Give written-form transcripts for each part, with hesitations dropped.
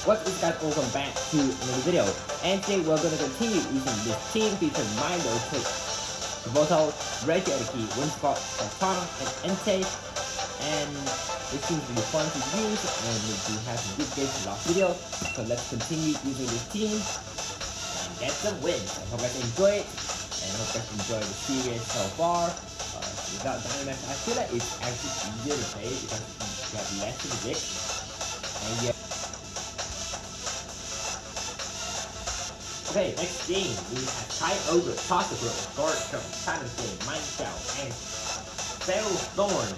What is guys, welcome back to another video, and today we're going to continue using this team featuring Milo, Voto, Reggie Edeki, Winspot, Santana, and Entei, and it seems to be fun to use, and we do have some good games in the last video, so let's continue using this team, and get some wins. I hope you guys enjoy it, and I hope you guys enjoy the series so far. Without Dynamax, I feel like it's actually easier to play because you have less to predict, and yeah. Okay, next game, we have Kyogre, Toxicroak, Garchomp, Talonflame, Minecraft, and Thorn.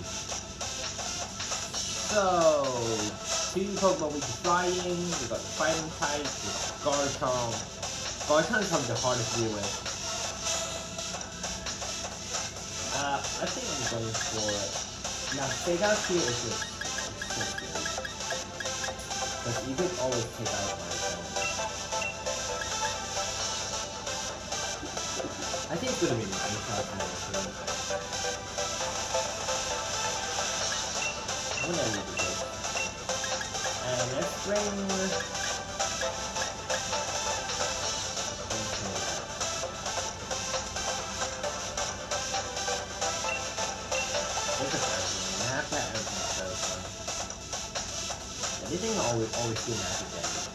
So, two Pokemon we can fly in, we got the Fighting type, we got Garchomp. Garchomp is probably the hardest to deal with. I think I'm going for it. Now, Fake Out here is just so good. Because you could always take out Minecraft. I think it's gonna be Minecraft now. I'm gonna leave it there. And let's bring... Anything always do magic damage.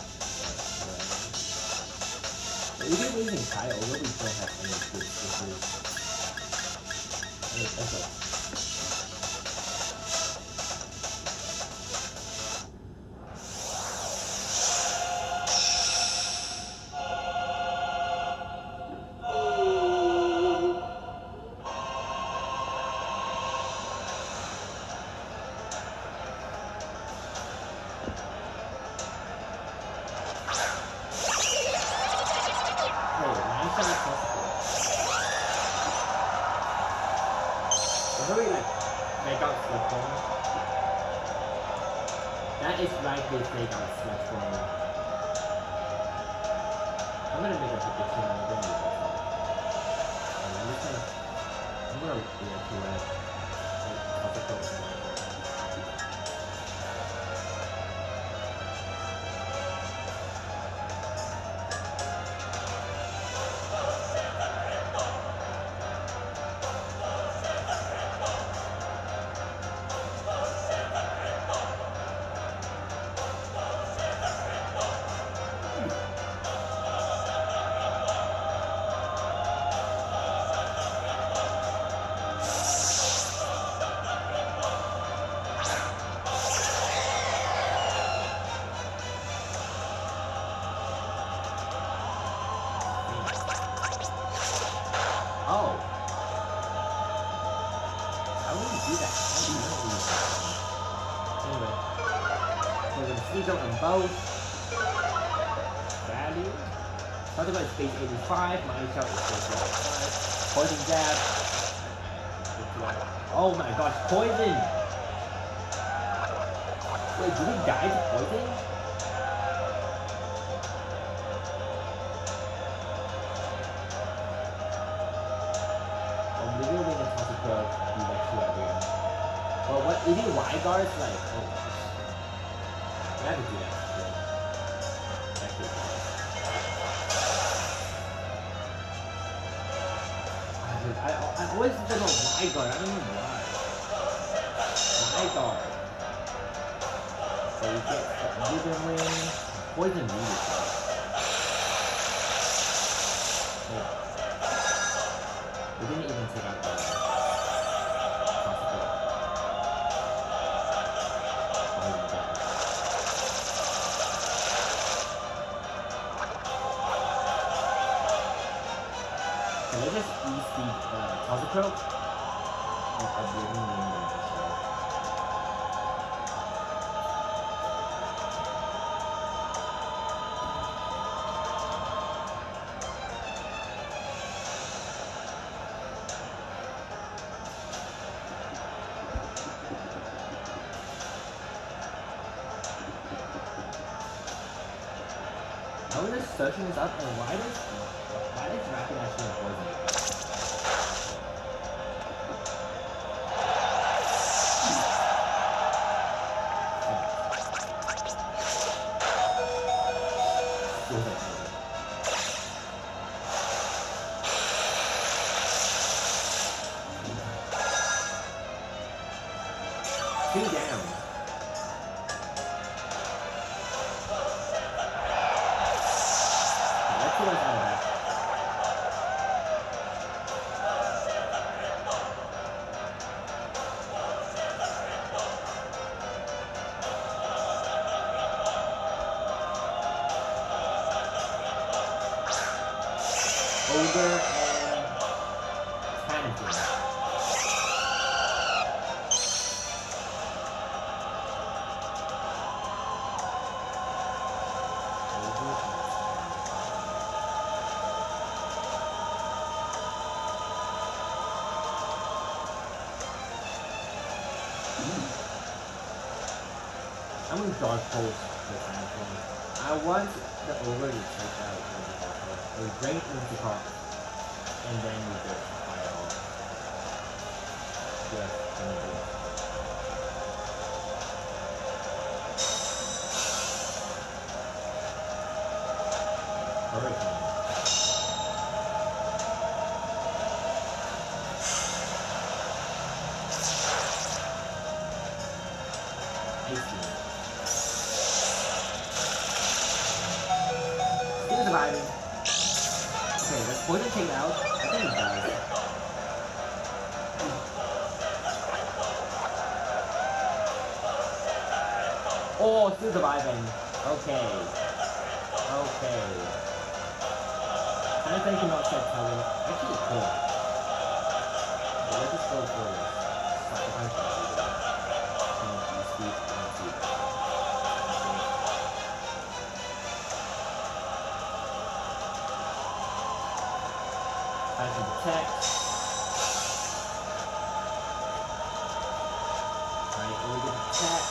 But even using Kyogre, we don't have any good switches. Let's go. That is likely to take out Sludge Bomb. I'm gonna make a prediction. I'm gonna use that. I'm gonna react to it. Oh. I wouldn't do that. Anyway. So we're gonna sneak up on both. Value. Talk about space 85. My shot is space 85. Poison jab. Oh my gosh, poison! Wait, did he die to poison? Well, what if you Y-guards like, oh, I have to do that. I always think about Y-guard, I don't know why. Y-guard. So you get Wither Ring, Poison Meteor. We didn't even take out that. Let's just ease the Toxicroak and Oblivion Ring so. I was just searching this up and why does Rapid actually have poison? Ogre and Tanagin. I'm gonna Dark Pulse the Tanagin. I want the Ogre to take out or drain into card, and then we just fire off. Just gonna do it. Hurricane. Still surviving. Okay, let's poison take out. I think it does. Oh, still surviving. Okay. Okay. I think I'm not set Helen. Actually, it could. But let's just go for this. Sacrifice that. And you sleep and sleep. I can attack. Alright, we'll get attack.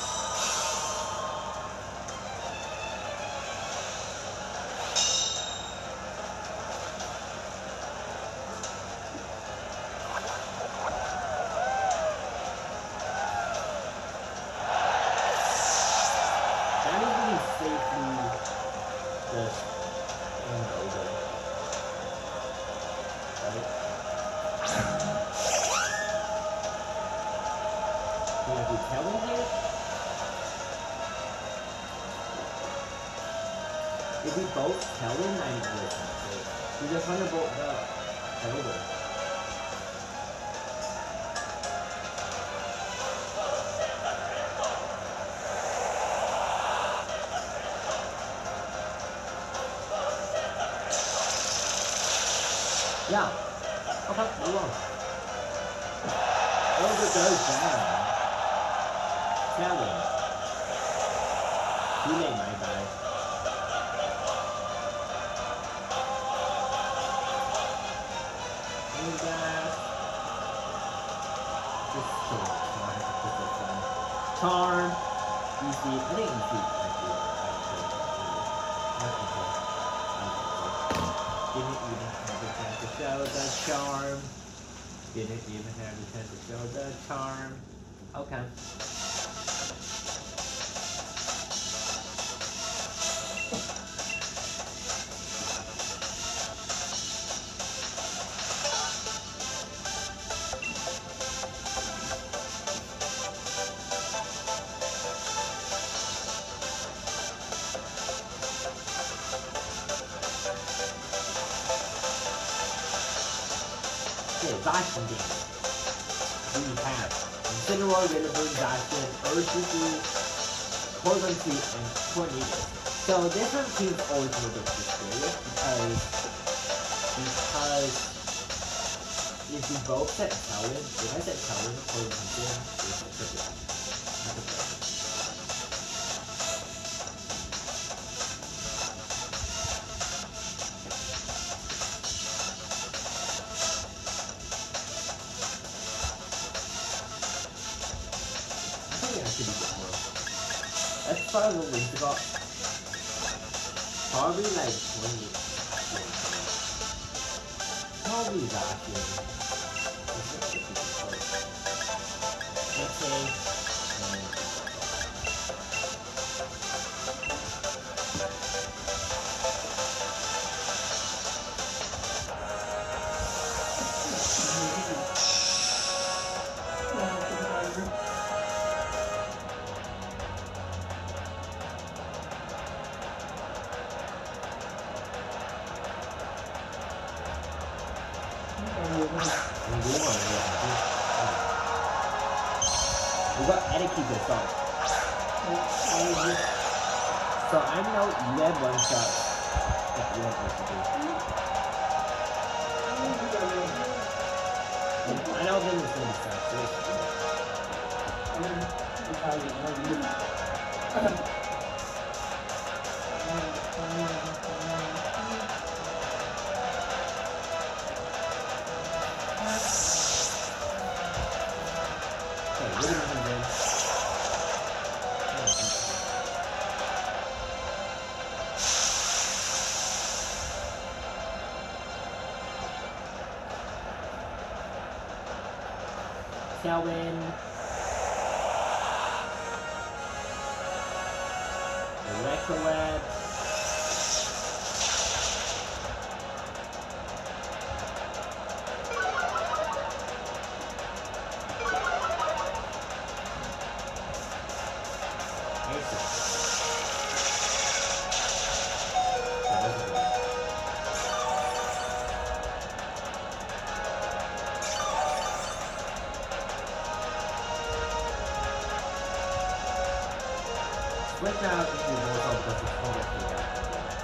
That is really safely just in the Ogre. Right? You want to do Kellen here? If we both Kellen, I'm really safe. We just want to bolt the Ogre. Yeah. Okay, move on. Ogre goes down. Kellen. Too late, my guy. And just kill it. Charm. Easy. I think easy. Didn't even have the chance to show the charm. Didn't even have the chance to show the charm. Okay. Okay, Zacian game. We have Incineroar, Rillaboom, Zacian, Urshifu, Corvantry, and Tornadus. So this one seems always a little bit mysterious because if we both set Talon, if I set Talon, Corvantry is perfect. That's a perfect. That's probably what we got. Probably like 20. Probably Zacian. Okay. We got Etiquette to start. So I know you have one shot that you have to do. I know this is going to be sad. Okay, Whittier comes in. Tailwind. Electroweb. Switch out into Mortal because it's all that we got.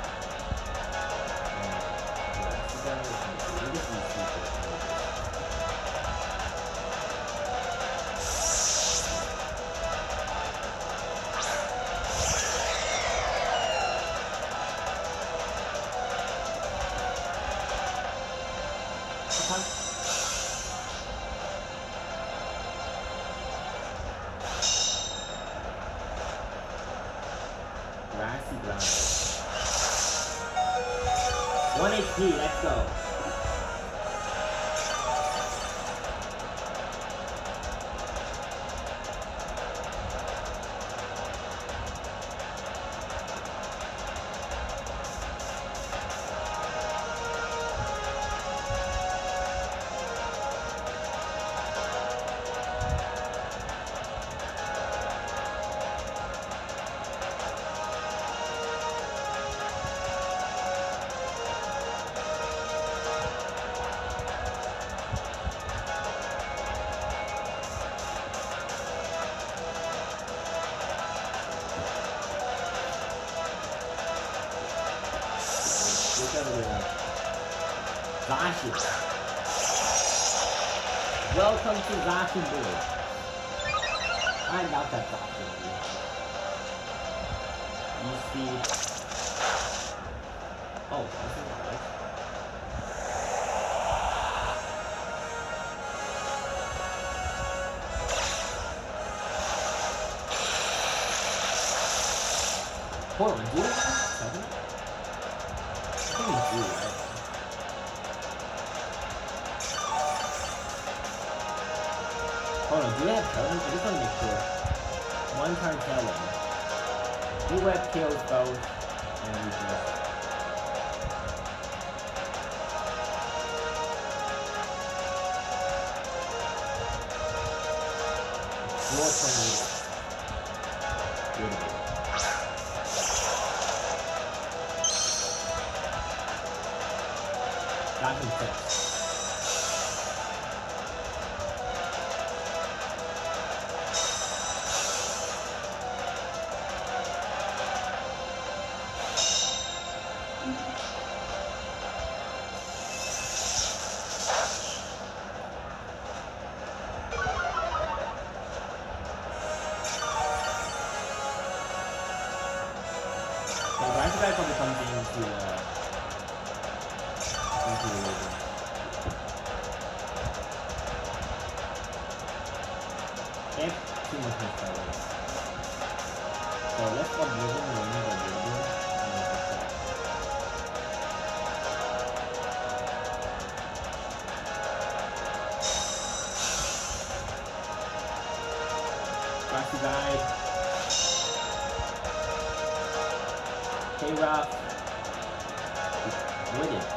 Grassy ground. 1 HP, let's go. Zashi. Welcome to Zashi Village. I love that Zashi Village. You see... Oh, that's not right. Hold on, do it? Seven? I think it's you, right? Hold on, do we have Tailwind? I just want to make sure. One turn Tailwind. U-Web kills both, and we just... Beautiful. Got him fixed. Guy probably comes into the region. They have too much power. So let's go Blizzard and remove the Blizzard and let's fix that. Grassy died. K-Rock with it.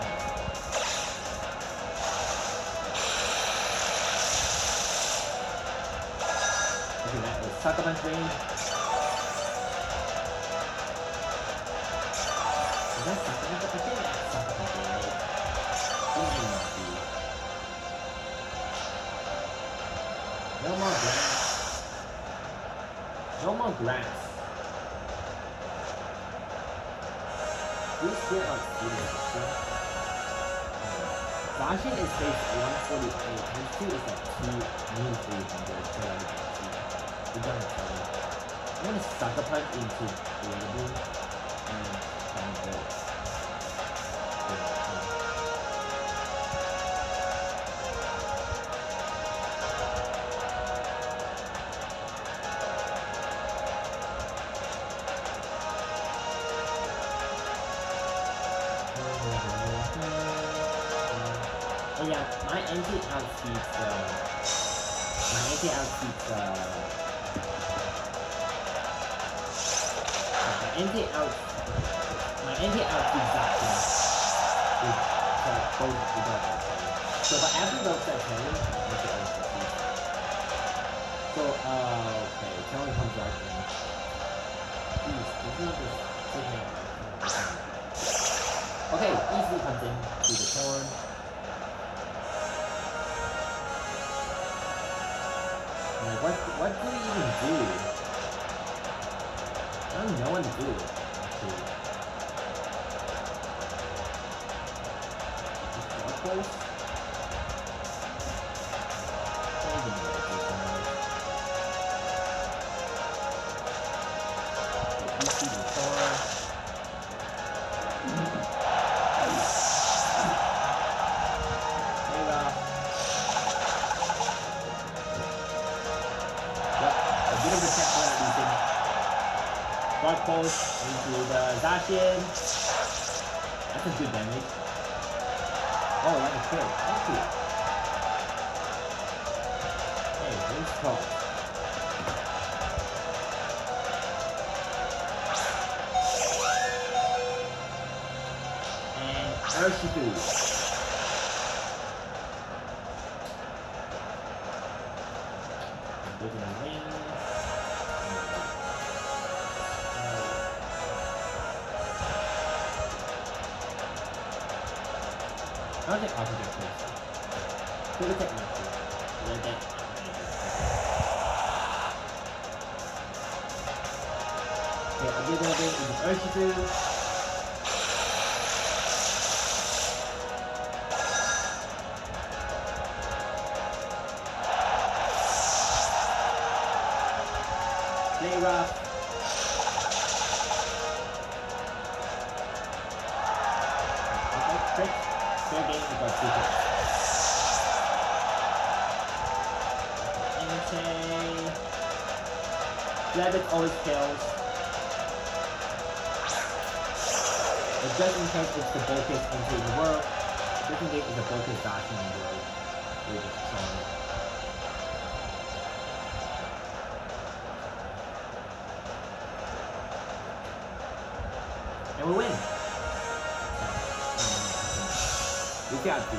Okay, that was Sucker Punch range. Is that Sucker Punch? I think that's Sucker Punch range. It might not be. No more grass. No more grass. We still are stealing. Zacian is base 148. His 2 is like 2 new 300. So that we can see. We're gonna tell him. I'm gonna sucker punch into Waterboom and Thunderbolt. Oh yeah, my NT outspeeds Zacian with both without that play. So but after those that play, NT outspeeds. So okay, Talon comes right in. Please, this is not just taking out. Okay, easily comes in to the Torn. Like, what do we even do? I don't know what to do. Actually. Just block pulse? I don't even know what to do somewhere. Okay, you see the Torn. Dark Pulse into the Zacian. That's a good damage. Oh, like a crit. Thank you. Hey, where's Pulse? And Urshifu. Good in the ring. I don't think I'll get close. Could have kept my two. Let that. Okay, I'll do that again with Urshifu. Play rough. Okay, trick. Fair game, we got 2 hits. Entei. Flabbit always kills. But just in case it's the bulkiest Entei in the world, just in case it's the bulkiest Zacian in the world, we're just trying it. And we win! We got to.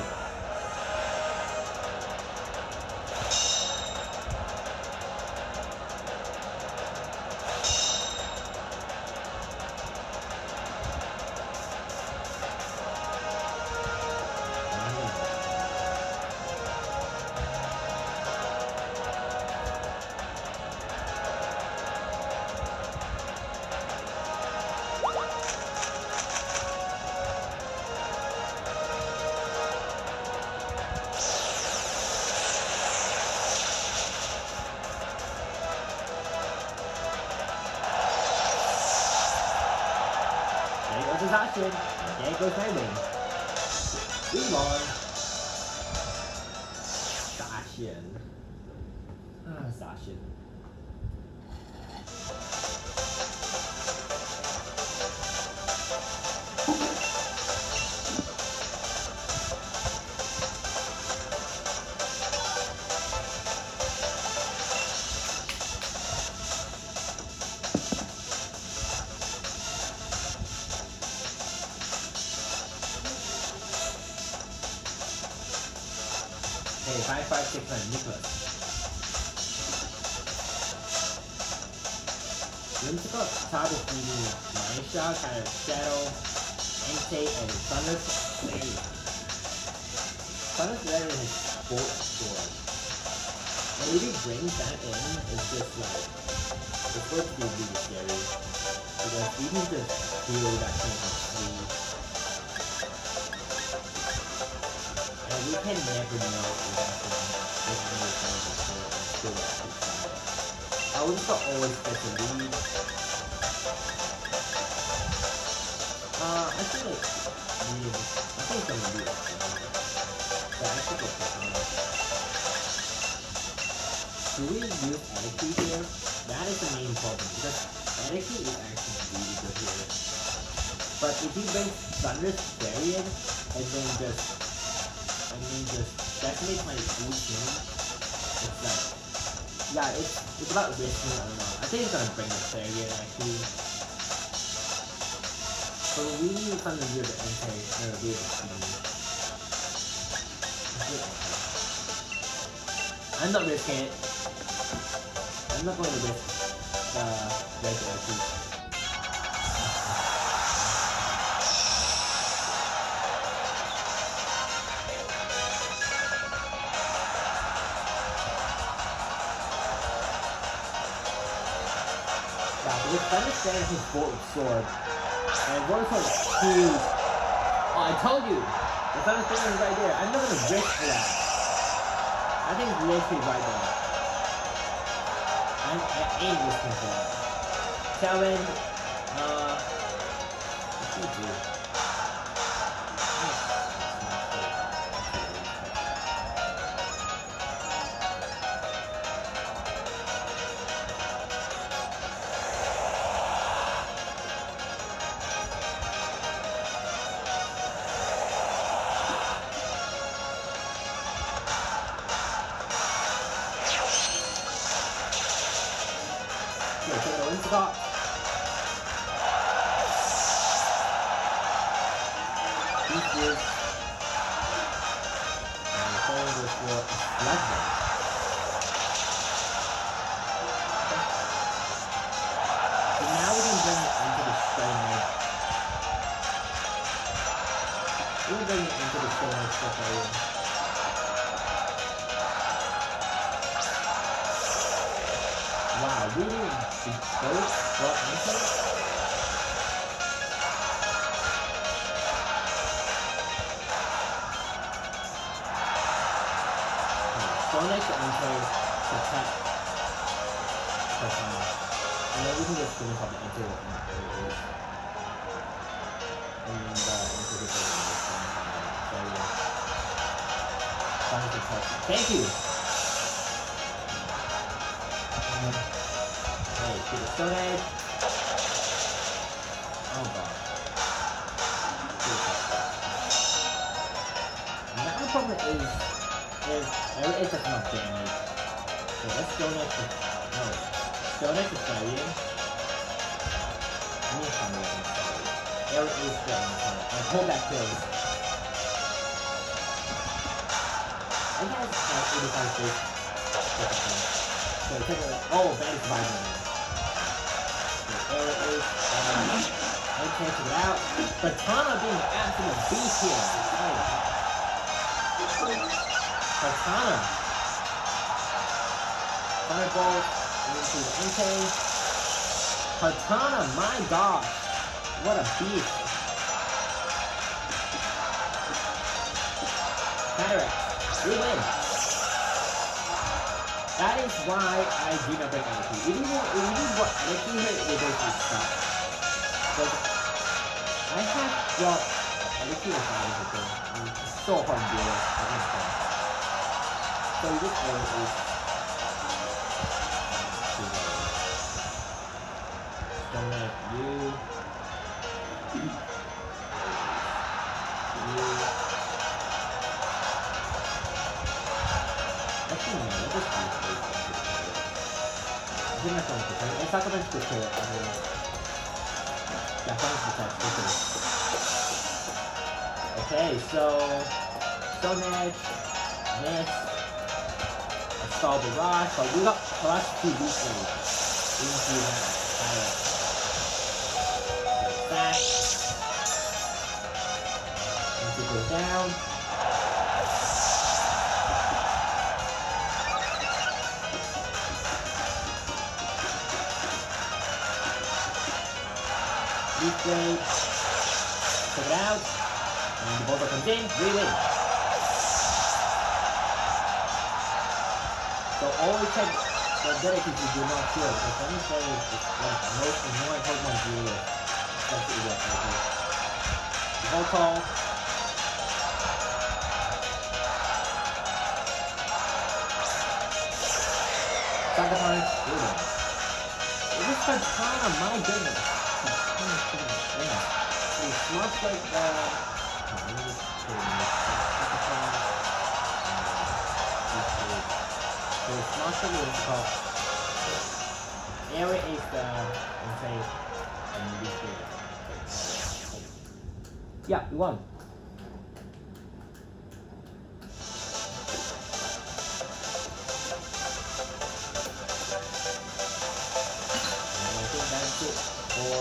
Zacian. There goes my win. We won. Zacian. Zacian. Hey, 5569, Nicholas. Whimsical Tabu Fini, Maisha, kind of Shadow, Entei, and Thunder Slayer. Thunder Slayer is his sports sword. And if he brings that in, it's just like, it's supposed to be really scary. Because we need to feel that thing from 3. And you can never know exactly what the new things are for and still keep trying. Ultra always gets a lead. I feel like I think it's gonna be but I should go Katana. Do we use Edeki here? That is the main problem because Edeki is actually really good here. But if he brings Thunder's Barrier and then just decimate my full team, it's like yeah, it's about risking, I don't know. I think it's gonna bring the Barrier actually. So we need Thunder Gear to enter or be able to see. I'm not risking it. I'm not going to risk the regular two. Yeah, because Thunder stands his Vorpal Sword. And Vorpal Sword is huge. Oh, I told you! The Thunder Stand is right there. I'm not going to risk that. I think it's literally right there. I ain't risking for that. Kelvin, what should we do? Scott. This is folder for Blackburn. So now we can bring it into the Stone Age. We can bring it into the Stone Age stuff area. Wow, really? Both brought into it? Sonic enter protect Katana. And then we can just finish off the enter areas. And then the enter the Sonic protection. Thank you! Hey, to the Stone Age. Oh god. Now the problem is it does not damage. So let's go next to no. Stone Age is fighting. I need something to fight. Air is down. And pull back kills. I have 85 base. So take a bad is vibrant. I can't figure it out. Katana being an absolute beast here. Katana. Firebolt into the Entei. Katana, my gosh. What a beast. Cataract. We win. That is why I do not break Anarchy. If you brought Anarchy here, it would basically stop. But I have brought Anarchy as far as it goes. It's so hard to deal with. I can't stop. So this one is Stone Knife, you. Actually, no, let's just do this. I think that's 100%. Let's talk about this here. Yeah, 100%. Okay, so Stone Edge, this, Assault Barrage, but we got plus 2 weaklings. We can do that. Back. Once it goes down. Weakling. Check it out. And the buzzer comes in, we win. So always check the abilities you do not kill, because let me say it's one of the most annoying Pokemon to deal with. Especially with Pokemon. Voltol. Sucker Punch. This Kartana, my goodness. It's much like the... So it's not so good because area is the unsafe and this game. Yeah, we won. And I think that's it for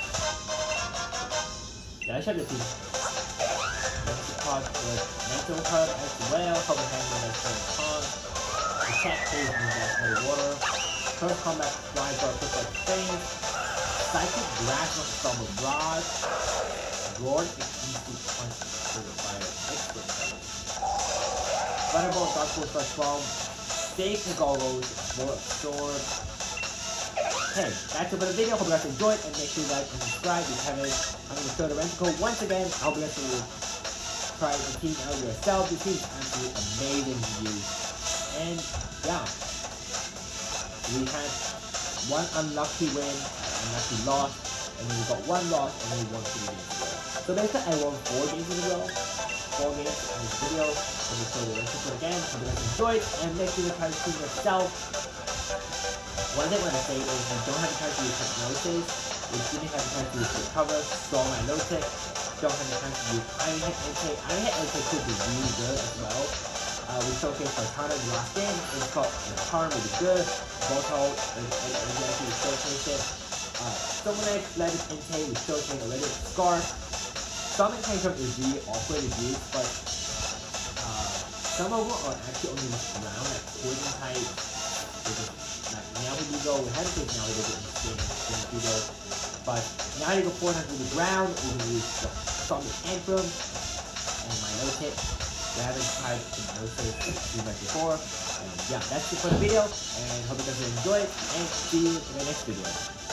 the other team. Card with mental card as well, Copenhagen as well. Attack phase in the water. First combat fly for quick like things. Psychic blast of Storm Barrage. Roar instant punch for the fire expert. Thunderbolt Dark Force Rush Bomb. Save the goggles for sword. Okay, that's it for the video. Hope you guys enjoyed and make sure you like and subscribe if you haven't. I'm gonna show the renticle once again. I hope you guys will try the team out yourself. This team is absolutely amazing to use. And yeah, we had one unlucky win, unlucky loss, and then we got one loss, and then we won 3 games in a row. So basically, I won 4 games in a row, 4 games in this video. Let me show you the rest of it again. Hope you guys enjoyed, and make sure you try to team yourself. One thing I want to say is you don't have to try to use Hypnosis. You shouldn't have to try to use Recover, Storm, and Lotic. Don't have the time to use Iron Head AK. Iron Head AK could be really good as well. We showcased Kartana in the last game. It's called Karn, really good. Voltol, and we showcased it. Summonex, Levis, Entei, we showcased already. Scarf. Sonic Tantrum is really awkward to use, but some of them are actually only around like poison type. Like Naldigo, we had to take Naldigo in this game, but now you go 4 times with the ground, we can use Sonic Tantrum and Milotic. We haven't tried Milotic too much before. And yeah, that's it for the video, and hope you guys will enjoy it, and see you in the next video.